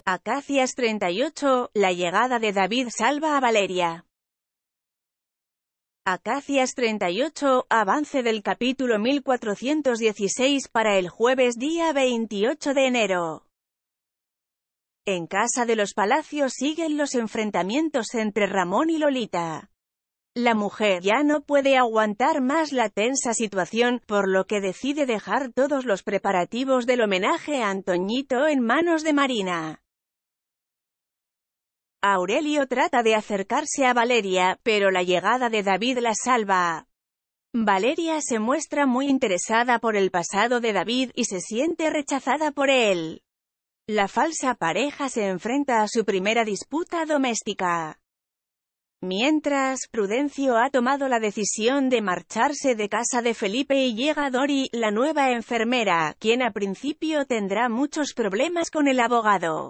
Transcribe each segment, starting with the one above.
Acacias 38, la llegada de David salva a Valeria. Acacias 38, avance del capítulo 1416 para el jueves día 28 de enero. En casa de los Palacios siguen los enfrentamientos entre Ramón y Lolita. La mujer ya no puede aguantar más la tensa situación, por lo que decide dejar todos los preparativos del homenaje a Antoñito en manos de Marina. Aurelio trata de acercarse a Valeria, pero la llegada de David la salva. Valeria se muestra muy interesada por el pasado de David y se siente rechazada por él. La falsa pareja se enfrenta a su primera disputa doméstica. Mientras, Prudencio ha tomado la decisión de marcharse de casa de Felipe y llega Dori, la nueva enfermera, quien a principio tendrá muchos problemas con el abogado.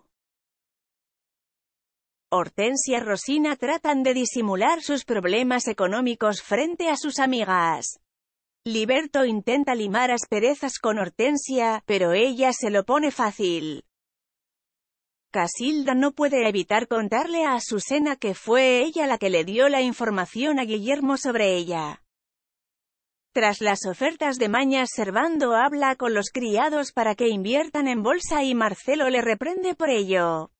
Hortensia y Rosina tratan de disimular sus problemas económicos frente a sus amigas. Liberto intenta limar asperezas con Hortensia, pero ella se lo pone fácil. Casilda no puede evitar contarle a Azucena que fue ella la que le dio la información a Guillermo sobre ella. Tras las ofertas de mañas, Servando habla con los criados para que inviertan en bolsa y Marcelo le reprende por ello.